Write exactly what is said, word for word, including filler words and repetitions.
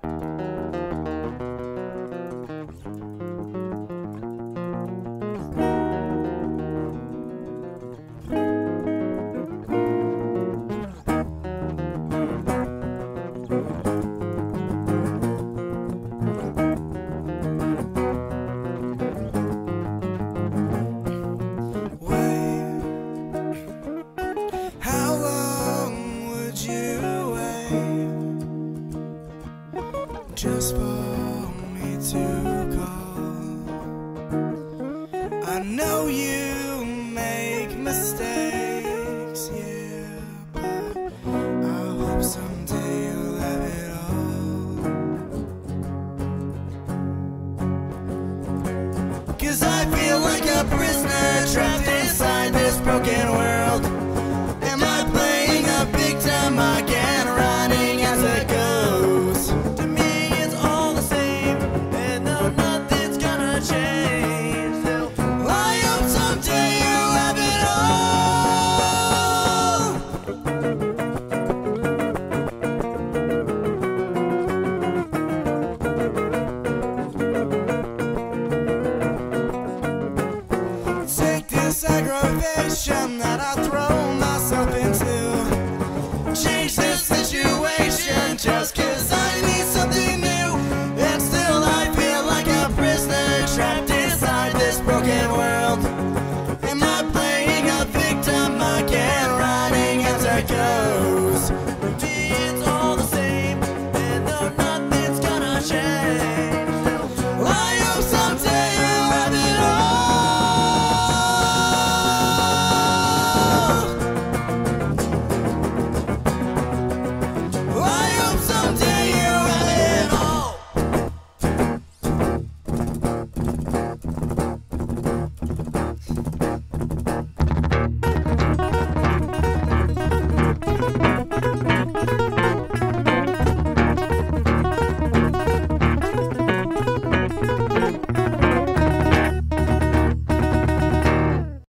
Just for me to call. I know you make mistakes, yeah, but I hope someday you'll have it all. 'Cause I feel like a prisoner trapped